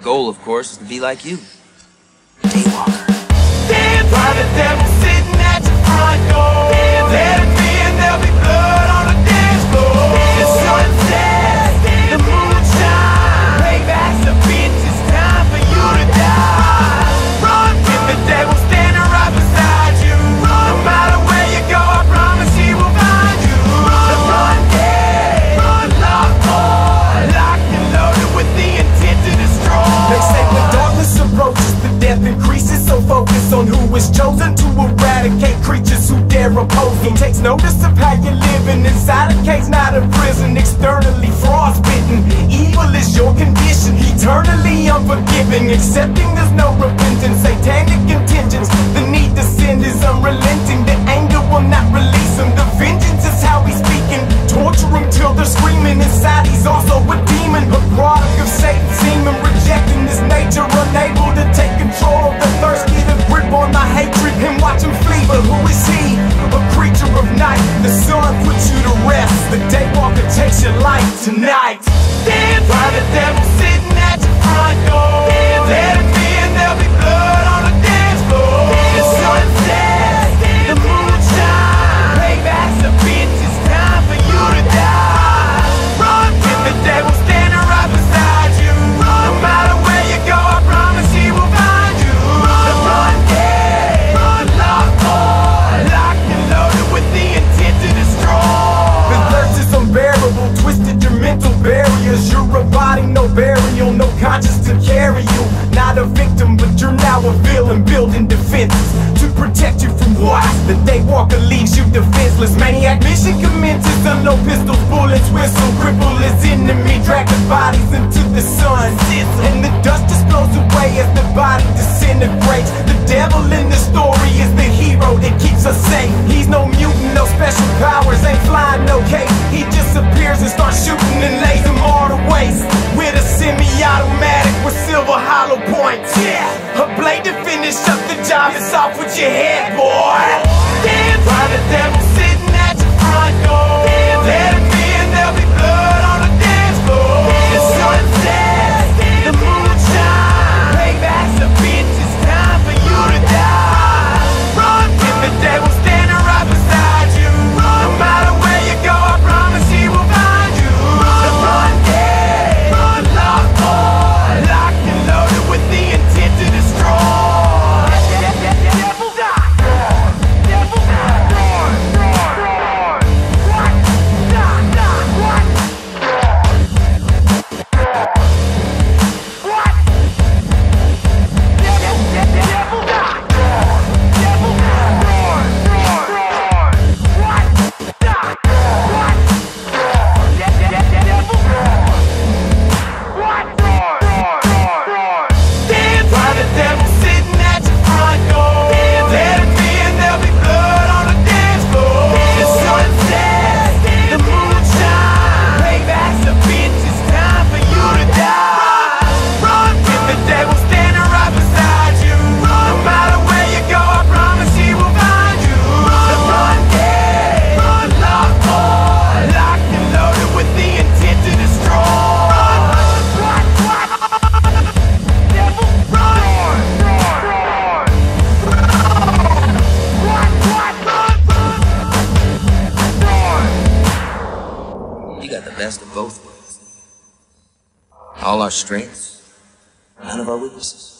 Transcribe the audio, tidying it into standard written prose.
goal, of course, is to be like you. Daywalker. Stand by the devil sitting at your front door. Let him in, there'll be blood on the dance floor. The sun sets, the moon shines. Payback's a bitch, it's time for you to die. Run with the devil standing right beside you. No matter where you go, I promise he will find you. Run dead, run locked on, locked and loaded with the intent to destroy. They say when darkness approaches, the death increases. So focus on who is chosen to eradicate creatures who dare oppose him. Takes notice of how you're living inside a cage, not a prison. Externally frostbitten, evil is your condition. Eternally unforgiving, accepting there's no repentance. Satanic intentions, the need to sin is unrelenting. The anger will not release him. The vengeance is how he's speaking. Torture him till they're screaming. Inside he's also a demon, a product of Satan's semen. Rejecting his nature, unable to take control of the thirst. Get a grip on the hatred and watch him flee. But who is he? A creature of night. The sun puts you to rest. The daywalker takes your life tonight. Stand by the devil sitting at your front door. Let him in, there'll be blood on the dance floor. The sun sets, the moon shines. Payback's a bitch, it's time for you to die. Run with the devil standing right beside you. No matter where you go, I promise he will find you. Run dead, run locked on, locked and loaded with the intent to destroy. The thirst is unbearable, twisted your mental barriers. You're a body, no burial, no conscience to carry you. Not a victim, but you're now a villain, building defenses to protect you from what? The daywalker leaves you defenseless. Maniac mission commences, unload pistols, bullets whistle, cripple his enemy, drag the bodies into the sun. And the dust just blows away as the body disintegrates. The devil in the story is the hero that keeps us safe. He's no mutant, no special powers, ain't flying no cape. He disappears and starts shooting and lays them all to waste. With a semi-automatic with silver hollow points. Yeah, a blade to finish up the job. It's off with your head, boy. Stand by the devil sitting at your front door. Let him in, there'll be blood on the dance floor. The sun sets, the moon shines. Payback's a bitch, it's time for you to die. Run with the devil standing right beside you. No matter where you go, I promise he will find you. Run dead, run locked on, locked and loaded with the intent to destroy. Devil die, devil die, run, run, run. What? Die, die, what? What? Devil die, devil die, run, run, run. What? Die, what? Devil run. What? Run, run, run. Stand by the devil sitting at your front door. Let him in, there'll be blood on the dance floor. The sun sets, the moon shines. Payback's a bitch, it's time for you to die. Run with the devil standing right beside you. No matter where you go, I promise he will find you. Run dead, run locked on, locked and loaded with the intent to destroy. What? Devil, run, run, run. What? Run. You got the best of both worlds. All our strengths, none of our weaknesses.